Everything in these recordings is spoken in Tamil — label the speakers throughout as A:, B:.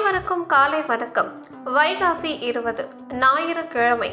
A: அனைவருக்கும் காலை வணக்கம். வைகாசி 20 ஞாயிற்றுக்கிழமை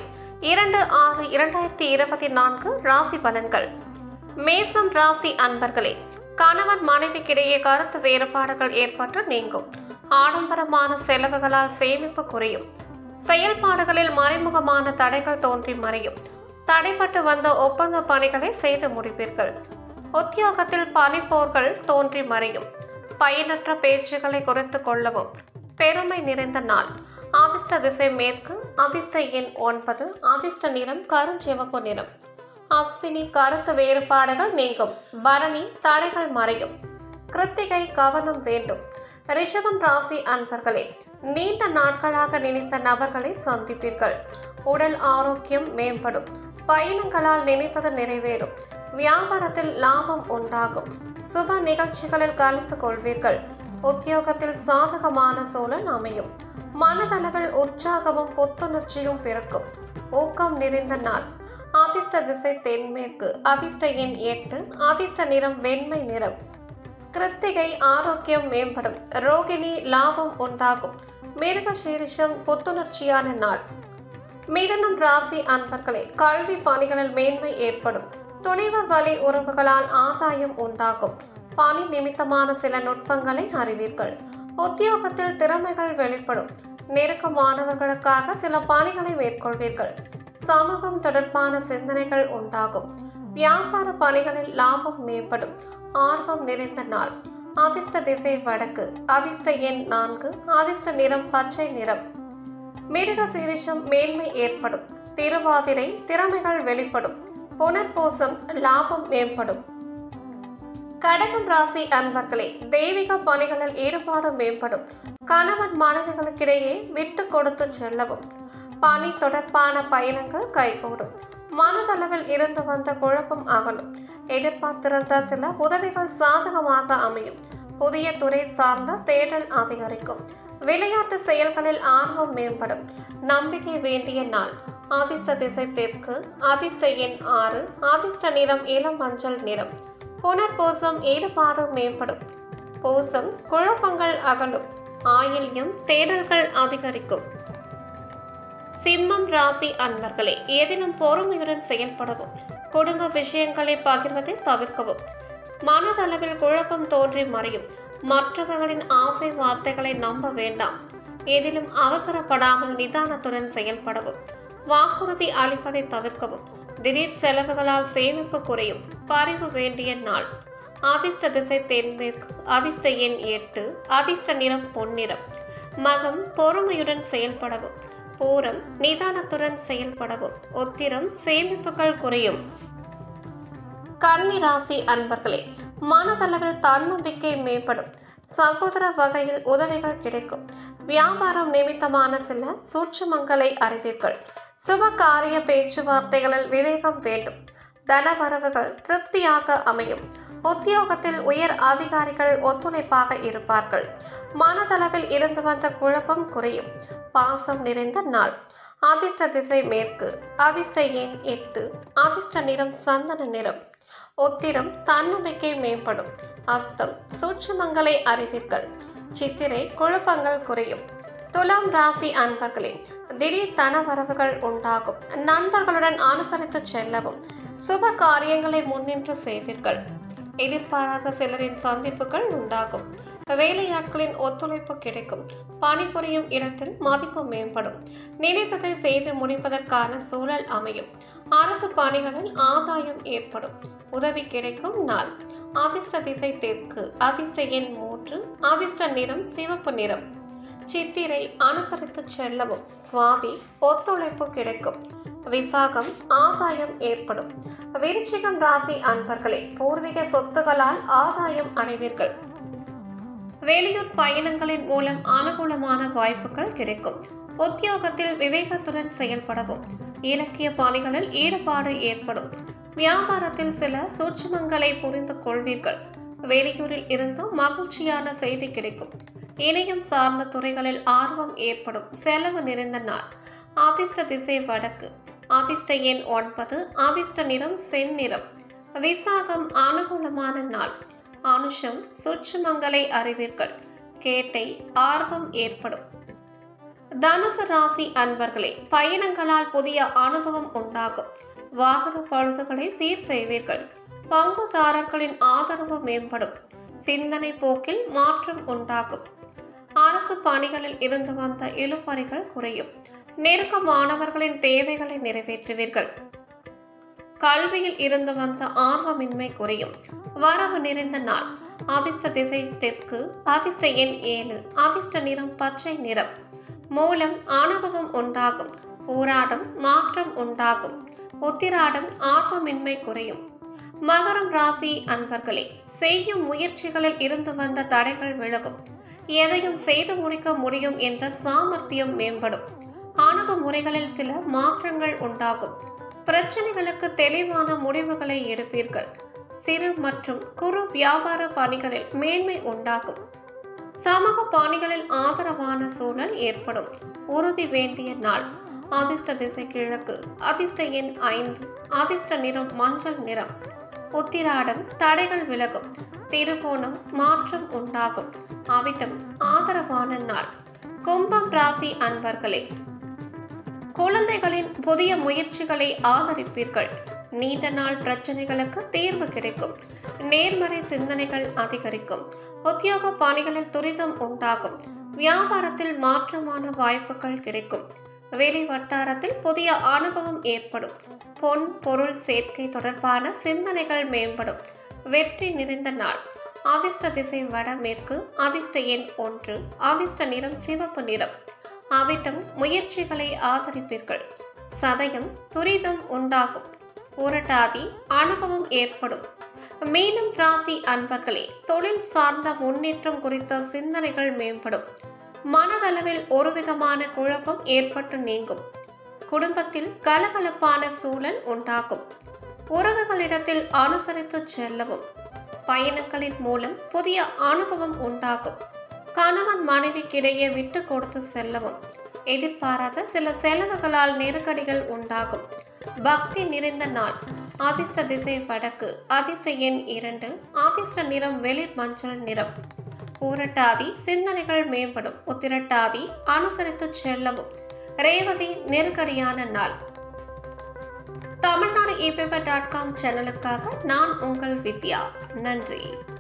A: 2/6/2024 ராசி பலன்கள். மேசம் ராசி அன்பர்களே, கணவன் மனைவிக்கிடையே கருத்து வேறுபாடுகள் ஏற்பட்டு நீங்கும். ஆடம்பரமான செலவுகளால் சேமிப்பு குறையும். செயல்பாடுகளில் மறைமுகமான தடைகள் தோன்றி மறையும். தடைப்பட்டு வந்த ஒப்பந்த பணிகளை செய்து முடிப்பீர்கள். உத்தியோகத்தில் பணிப்போர்கள் தோன்றி மறையும். பயனற்ற பேச்சுகளை குறைத்துக் கொள்ளவும். பெருமை நிறைந்த நாள். அதிர்ஷ்ட திசை மேற்கு. அதிர்ஷ்ட எண் 9. அதிர்ஷ்ட நிறம் கருஞ்சிவப்பு நிறம். அஸ்வினி கருத்து வேறுபாடுகள் நீங்கும். பரணி தடைகள் மறையும். கிருத்திகை கவனம் வேண்டும். ரிஷபம் ராசி அன்பர்களே, நீண்ட நாட்களாக நினைத்த நபர்களை சந்திப்பீர்கள். உடல் ஆரோக்கியம் மேம்படும். பயணங்களால் நினைத்தது நிறைவேறும். வியாபாரத்தில் லாபம் உண்டாகும். சுப நிகழ்ச்சிகளில் கலந்து கொள்வீர்கள். உத்தியோகத்தில் சாதகமான சூழல் அமையும். மனதளவில் உற்சாகமும் புத்துணர்ச்சியும் பிறக்கும். ஊக்கம் நிறைந்த நாள். அதிர்ஷ்ட திசை தென்மேற்கு. அதிர்ஷ்ட எண் 8. அதிர்ஷ்ட நிறம் வெண்மை நிறம். கிருத்திகை ஆரோக்கியம் மேம்படும். ரோகிணி லாபம் உண்டாகும். மிருகசீரிஷம் புத்துணர்ச்சியான நாள். மிதுனம் ராசி அன்பர்களே, கல்வி பணிகளில் மேன்மை ஏற்படும். துணைவர் வழி உறவுகளால் ஆதாயம் உண்டாகும். பணி நிமித்தமான சில நுட்பங்களை அறிவீர்கள். உத்தியோகத்தில் திறமைகள் வெளிப்படும். நெருக்கமானவர்களுக்காக சில பணிகளை மேற்கொள்வீர்கள். சமூகம் தொடர்பான சிந்தனைகள் உண்டாகும். வியாபார பணிகளில் லாபம் மேம்படும். ஆர்வம் நிறைந்த நாள். அதிர்ஷ்ட திசை வடக்கு. அதிர்ஷ்ட எண் 4. அதிர்ஷ்ட நிறம் பச்சை நிறம். மிருக சீரிஷம் மேன்மை ஏற்படும். திருவாதிரை திறமைகள் வெளிப்படும். புனர்பூசம் லாபம் மேம்படும். கடகம் ராசி அன்பர்களே, தெய்வீக பணிகளில் ஈடுபாடு மேம்படும். கணவன் மனைவிகளுக்கிடையே விட்டு கொடுத்து செல்லவும். பணி தொடர்பான பயணங்கள் கைகூடும். மனதளவில் இருந்து வந்த குழப்பம் அகலும். எதிர்பார்த்திருந்த சில உதவிகள் சாதகமாக அமையும். புதிய துறை சார்ந்த தேடல் அதிகரிக்கும். விளையாட்டு செயல்களில் ஆர்வம் மேம்படும். நம்பிக்கை வேண்டிய நாள். அதிர்ஷ்ட திசை தெற்கு. அதிர்ஷ்ட எண் 6. அதிர்ஷ்ட நிறம் இளம் மஞ்சள் நிறம். புனர்பூசம் ஈடுபாடு மேம்படும். பூசம் குழப்பங்கள் அகலும். ஆயில்யம் தேடல்கள் அதிகரிக்கும். சிம்மம் ராசி அன்பர்களே, எதிலும் பொறுமையுடன் செயல்படவும். குடும்ப விஷயங்களை பகிர்வதை தவிர்க்கவும். மனதளவில் குழப்பம் தோன்றி மறையும். மற்றவர்களின் ஆசை வார்த்தைகளை நம்ப வேண்டாம். எதிலும் அவசரப்படாமல் நிதானத்துடன் செயல்படவும். வாக்குறுதி அளிப்பதை தவிர்க்கவும். திடீர் செலவுகளால் சேமிப்பு குறையும். பறிவு வேண்டிய நாள். அதிர்ஷ்ட திசை தென்மேற்கு. அதிர்ஷ்ட எண் 8. அதிர்ஷ்ட நிறம் பொன்னிறம். மகம் பொறுமையுடன் செயல்படவும். பூரம் நிதானத்துடன் செயல்படவும். உத்திரம் சேமிப்புகள் குறையும். கன்னி ராசி அன்பர்களே, மனதளவில் தன்னம்பிக்கை மேம்படும். சகோதர வகையில் உதவிகள் கிடைக்கும். வியாபாரம் நிமித்தமான சில சூட்சுமங்களை அறிவீர்கள். சுப காரிய பேச்சுவார்த்தைகளில் விவேகம் வேண்டும். தனவரவுகள் திருப்தியாக அமையும். உத்தியோகத்தில் உயர் அதிகாரிகள் ஒத்துழைப்பாக இருப்பார்கள். மனதளவில் இருந்து வந்த குழப்பம் குறையும். பாசம் நிறைந்த நாள். அதிர்ஷ்ட திசை மேற்கு. அதிர்ஷ்ட எண் 8. அதிர்ஷ்ட நிறம் சந்தன நிறம். உத்திரம் தன்னம்பிக்கை மேம்படும். அஸ்தம் சூட்சுமங்களை அறிவீர்கள். சித்திரை குழப்பங்கள் குறையும். துலாம் ராசி அன்பர்களே, திடீர் தனவரவுகள் உண்டாகும். நண்பர்களுடன் அனுசரித்து செல்லவும். சுப காரியங்களை முன்னின்று செய்வீர்கள். எதிர்பாராத சிலரின் சந்திப்புகள் உண்டாகும். வேலையாட்களின் ஒத்துழைப்பு கிடைக்கும். பணிபுரியும் இடத்தில் மதிப்பு மேம்படும். நினைத்ததை செய்து முடிப்பதற்கான சூழல் அமையும். அரசு பணிகளில் ஆதாயம் ஏற்படும். உதவி கிடைக்கும் நாள். அதிர்ஷ்ட திசை தெற்கு. அதிர்ஷ்ட எண் 3. அதிர்ஷ்ட நிறம் சிவப்பு நிறம். சித்திரை அனுசரித்து செல்லவும். சுவாதி ஒத்துழைப்பு கிடைக்கும். விசாகம் ஆதாயம் ஏற்படும். விருச்சிகம் ராசி அன்பர்களே, பூர்வீக சொத்துகளால் ஆதாயம் அடைவீர்கள். வெளியூர் பயணங்களின் மூலம் அனுகூலமான வாய்ப்புகள் கிடைக்கும். உத்தியோகத்தில் விவேகத்துடன் செயல்படவும். இலக்கிய பணிகளில் ஈடுபாடு ஏற்படும். வியாபாரத்தில் சில சூட்சுமங்களை புரிந்து கொள்வீர்கள். வெளியூரில் இருந்து மகிழ்ச்சியான செய்தி கிடைக்கும். இணையம் சார்ந்த துறைகளில் ஆர்வம் ஏற்படும். செலவு நிறைந்த நாள். அதிர்ஷ்ட திசை வடக்கு. அதிர்ஷ்ட எண் 9. அதிர்ஷ்ட நிறம் செந்நிறம். விசாகம் அனுகூலமான நாள். அனுஷம் சூட்சுமங்களை அறிவீர்கள். கேட்டை, ஆர்வம் ஏற்படும். தனுசு ராசி அன்பர்களே, பயணங்களால் புதிய அனுபவம் உண்டாகும். வாகன பழுதுகளை சீர் செய்வீர்கள். பங்குதாரர்களின் ஆதரவு மேம்படும். சிந்தனை போக்கில் மாற்றம் உண்டாகும். அரசு பணிகளில் இருந்து வந்த இழுபறிகள் குறையும். நெருக்கமானவர்களின் தேவைகளை நிறைவேற்றுவீர்கள். கல்வியில் இருந்து வந்த ஆர்வமின்மை குறையும். வரவு நிறைந்த நாள். அதிர்ஷ்ட திசை தெற்கு. அதிர்ஷ்ட எண் 7. அதிர்ஷ்ட நிறம் பச்சை நிறம். மூலம் அனுபவம் உண்டாகும். போராடம் மாற்றம் உண்டாகும். உத்திராடம் ஆர்வமின்மை குறையும். மகரம் ராசி அன்பர்களே, செய்யும் முயற்சிகளில் இருந்து வந்த தடைகள் விலகும். எதையும் செய்து முடிக்க முடியும் என்ற சாமர்த்தியம் மேம்படும். அணுகுமுறைகளில் சில மாற்றங்கள் உண்டாகும். பிரச்சனைகளுக்கு தெளிவான முடிவுகளை எடுப்பீர்கள். சிறு மற்றும் குறு வியாபார பணிகளில் மேன்மை உண்டாகும். சமூக பணிகளில் ஆதரவான சூழல் ஏற்படும். உறுதி வேண்டிய நாள். அதிர்ஷ்ட திசை கிழக்கு. அதிர்ஷ்ட எண் 5. அதிர்ஷ்ட நிறம் மஞ்சள் நிறம். உத்திராடம் தடைகள் விலகும். திருவோணம் மாற்றம் உண்டாகும். அவிட்டம் ஆதரவான நாள். கும்பம் ராசி அன்பர்களே, குழந்தைகளின் புதிய முயற்சிகளை ஆதரிப்பீர்கள். நீண்ட நாள் பிரச்சனைகளுக்கு தீர்வு கிடைக்கும். நேர்மறை சிந்தனைகள் அதிகரிக்கும். உத்தியோக பணிகளில் துரிதம் உண்டாகும். வியாபாரத்தில் மாற்றமான வாய்ப்புகள் கிடைக்கும். வெளி வட்டாரத்தில் புதிய அனுபவம் ஏற்படும். பொன் பொருள் சேர்க்கை தொடர்பான சிந்தனைகள் மேம்படும். வெற்றி நிறைந்த நாள். அதிர்ஷ்ட திசை வடமேற்கு. அதிர்ஷ்ட எண் 1. அதிர்ஷ்ட நிறம் சிவப்பு நிறம். அவிட்டம் முயற்சிகளை ஆதரிப்பீர்கள். சதயம் துரிதம் உண்டாகும். புரட்டாதி அனுபவம் ஏற்படும். மீனம் ராசி அன்பர்களே, தொழில் சார்ந்த முன்னேற்றம் குறித்த சிந்தனைகள் மேம்படும். மனதளவில் ஒருவிதமான குழப்பம் ஏற்பட்டு நீங்கும். குடும்பத்தில் கலகலப்பான சூழல் உண்டாகும். உறவுகளிடத்தில் அனுசரித்து செல்லவும். பயணங்களின் மூலம் புதிய அனுபவம் உண்டாகும். கணவன் மனைவிக்கிடையே விட்டு கொடுத்து செல்லவும். எதிர்பாராத சில செலவுகளால் நெருக்கடிகள் உண்டாகும். பக்தி நிறைந்த நாள். அதிர்ஷ்ட திசை வடக்கு. அதிர்ஷ்ட எண் 2. அதிர்ஷ்ட நிறம் வெளிர் மஞ்சள் நிறம். பூரட்டாதி சிந்தனைகள் மேம்படும். உத்திரட்டாதி அனுசரித்து செல்லவும். ரேவதி நெருக்கடியான நாள். தமிழ்நாடு epaper.com சேனலுக்காக நான் உங்கள் வித்யா. நன்றி.